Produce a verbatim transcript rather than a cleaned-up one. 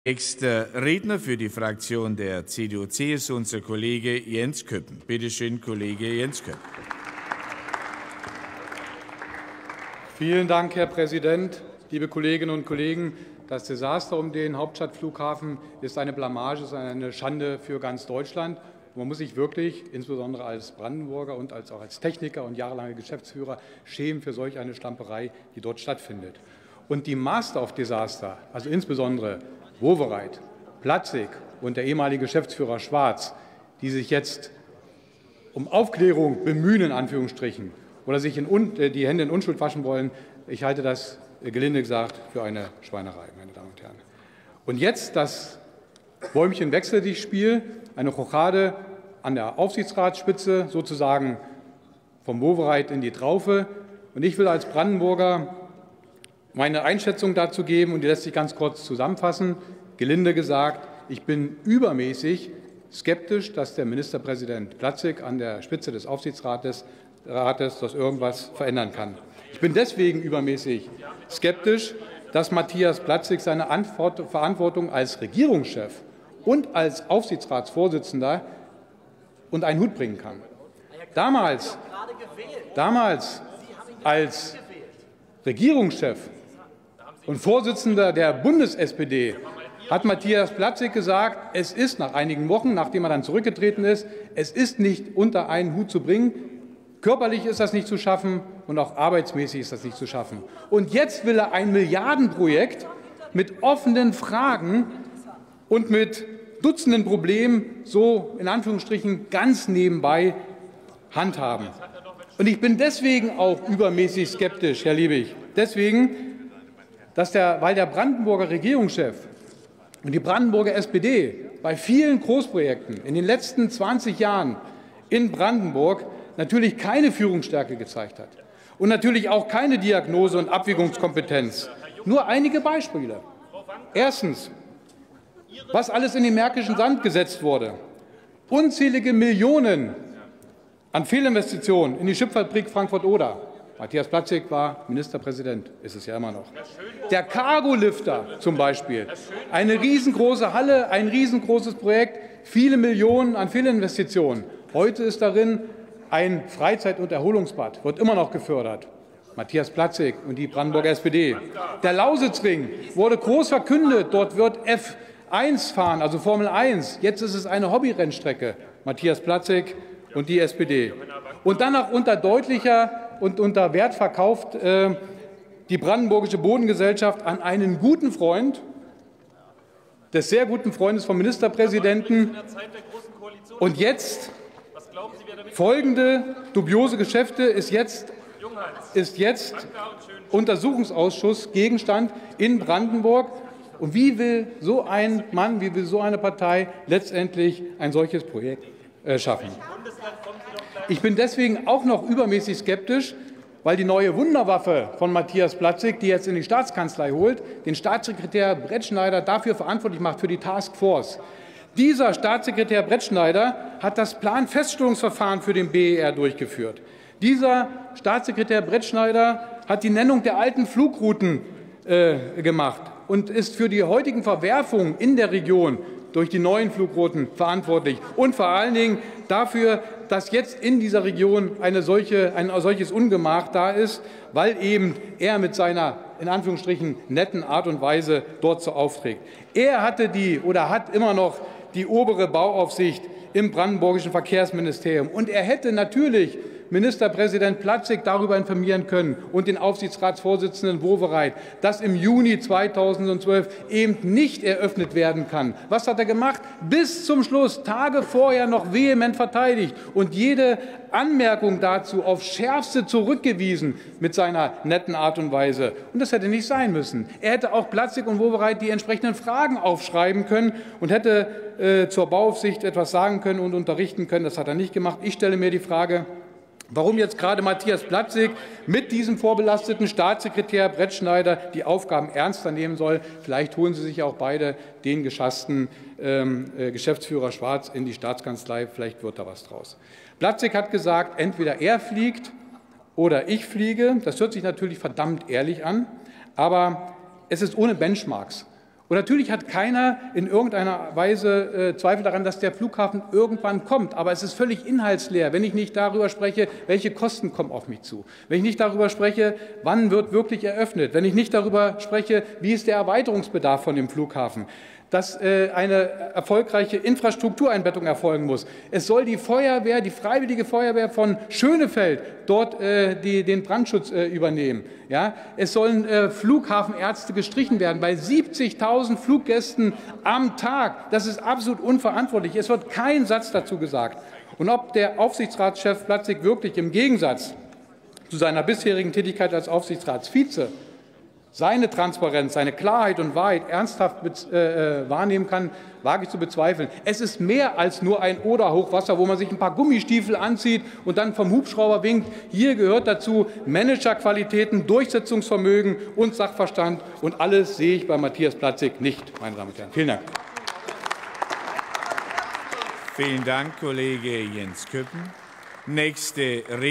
Nächster Redner für die Fraktion der C D U C S U, unser Kollege Jens Köppen. Bitte schön, Kollege Jens Köppen. Vielen Dank, Herr Präsident, liebe Kolleginnen und Kollegen. Das Desaster um den Hauptstadtflughafen ist eine Blamage, ist eine Schande für ganz Deutschland. Man muss sich wirklich, insbesondere als Brandenburger und als, auch als Techniker und jahrelanger Geschäftsführer, schämen für solch eine Schlamperei, die dort stattfindet. Und die Master of Disaster, also insbesondere Wowereit, Platzig und der ehemalige Geschäftsführer Schwarz, die sich jetzt um Aufklärung bemühen, in Anführungsstrichen, oder sich in Un die Hände in Unschuld waschen wollen, ich halte das, gelinde gesagt, für eine Schweinerei, meine Damen und Herren. Und jetzt das Bäumchen-Wechsel-dich-Spiel, eine Rochade an der Aufsichtsratsspitze, sozusagen vom Wowereit in die Traufe. Und ich will als Brandenburger meine Einschätzung dazu geben, und die lässt sich ganz kurz zusammenfassen. Gelinde gesagt, ich bin übermäßig skeptisch, dass der Ministerpräsident Platzig an der Spitze des Aufsichtsrates Rates, das irgendwas verändern kann. Ich bin deswegen übermäßig skeptisch, dass Matthias Platzig seine Verantwortung als Regierungschef und als Aufsichtsratsvorsitzender unter einen Hut bringen kann. Damals, damals als Regierungschef und Vorsitzender der Bundes-S P D hat Matthias Platzig gesagt, es ist nach einigen Wochen, nachdem er dann zurückgetreten ist, es ist nicht unter einen Hut zu bringen. Körperlich ist das nicht zu schaffen und auch arbeitsmäßig ist das nicht zu schaffen. Und jetzt will er ein Milliardenprojekt mit offenen Fragen und mit Dutzenden Problemen so in Anführungsstrichen ganz nebenbei handhaben. Und ich bin deswegen auch übermäßig skeptisch, Herr Liebig. Deswegen, dass der, weil der Brandenburger Regierungschef und die Brandenburger S P D bei vielen Großprojekten in den letzten zwanzig Jahren in Brandenburg natürlich keine Führungsstärke gezeigt hat und natürlich auch keine Diagnose- und Abwägungskompetenz. Nur einige Beispiele. Erstens, was alles in den märkischen Sand gesetzt wurde. Unzählige Millionen an Fehlinvestitionen in die Schifffahrtfabrik Frankfurt-Oder. Matthias Platzig war Ministerpräsident, ist es ja immer noch. Der Cargolifter zum Beispiel. Eine riesengroße Halle, ein riesengroßes Projekt, viele Millionen an Fehlinvestitionen. Heute ist darin ein Freizeit- und Erholungsbad, wird immer noch gefördert. Matthias Platzig und die Brandenburger S P D. Der Lausitzring wurde groß verkündet, dort wird F eins fahren, also Formel eins. Jetzt ist es eine Hobbyrennstrecke. Matthias Platzig und die S P D. Und dann auch unter deutlicher und unter Wert verkauft äh, die Brandenburgische Bodengesellschaft an einen guten Freund, des sehr guten Freundes vom Ministerpräsidenten. Und jetzt folgende dubiose Geschäfte ist jetzt, ist jetzt Untersuchungsausschuss Gegenstand in Brandenburg. Und wie will so ein Mann, wie will so eine Partei letztendlich ein solches Projekt äh, schaffen? Ich bin deswegen auch noch übermäßig skeptisch, weil die neue Wunderwaffe von Matthias Platzig, die jetzt in die Staatskanzlei holt, den Staatssekretär Brettschneider dafür verantwortlich macht für die Taskforce. Dieser Staatssekretär Brettschneider hat das Planfeststellungsverfahren für den B E R durchgeführt. Dieser Staatssekretär Brettschneider hat die Nennung der alten Flugrouten äh, gemacht und ist für die heutigen Verwerfungen in der Region durch die neuen Flugrouten verantwortlich und vor allen Dingen dafür, dass jetzt in dieser Region eine solche, ein solches Ungemach da ist, weil eben er mit seiner in Anführungsstrichen netten Art und Weise dort so aufträgt. Er hatte die oder hat immer noch die obere Bauaufsicht im brandenburgischen Verkehrsministerium. Und er hätte natürlich Ministerpräsident Platzig darüber informieren können und den Aufsichtsratsvorsitzenden Wowereit, dass im Juni zweitausendzwölf eben nicht eröffnet werden kann. Was hat er gemacht? Bis zum Schluss, Tage vorher noch vehement verteidigt und jede Anmerkung dazu aufs Schärfste zurückgewiesen mit seiner netten Art und Weise. Und das hätte nicht sein müssen. Er hätte auch Platzig und Wowereit die entsprechenden Fragen aufschreiben können und hätte äh, zur Bauaufsicht etwas sagen können und unterrichten können. Das hat er nicht gemacht. Ich stelle mir die Frage, warum jetzt gerade Matthias Platzig mit diesem vorbelasteten Staatssekretär Brettschneider die Aufgaben ernster nehmen soll. Vielleicht holen Sie sich auch beide den geschassten ähm, äh, Geschäftsführer Schwarz in die Staatskanzlei. Vielleicht wird da was draus. Platzig hat gesagt, entweder er fliegt oder ich fliege. Das hört sich natürlich verdammt ehrlich an, aber es ist ohne Benchmarks. Und natürlich hat keiner in irgendeiner Weise äh, Zweifel daran, dass der Flughafen irgendwann kommt. Aber es ist völlig inhaltsleer, wenn ich nicht darüber spreche, welche Kosten kommen auf mich zu. Wenn ich nicht darüber spreche, wann wird wirklich eröffnet. Wenn ich nicht darüber spreche, wie ist der Erweiterungsbedarf von dem Flughafen. Dass äh, eine erfolgreiche Infrastruktureinbettung erfolgen muss. Es soll die Feuerwehr, die Freiwillige Feuerwehr von Schönefeld dort äh, die, den Brandschutz äh, übernehmen. Ja? Es sollen äh, Flughafenärzte gestrichen werden bei siebzigtausend Fluggästen am Tag. Das ist absolut unverantwortlich. Es wird kein Satz dazu gesagt. Und ob der Aufsichtsratschef Platzig wirklich im Gegensatz zu seiner bisherigen Tätigkeit als Aufsichtsratsvize seine Transparenz, seine Klarheit und Wahrheit ernsthaft äh, wahrnehmen kann, wage ich zu bezweifeln. Es ist mehr als nur ein Oder-Hochwasser, wo man sich ein paar Gummistiefel anzieht und dann vom Hubschrauber winkt. Hier gehört dazu Managerqualitäten, Durchsetzungsvermögen und Sachverstand. Und alles sehe ich bei Matthias Platzig nicht, meine Damen und Herren. Vielen Dank. Vielen Dank, Kollege Jens Küppen. Nächste Rede.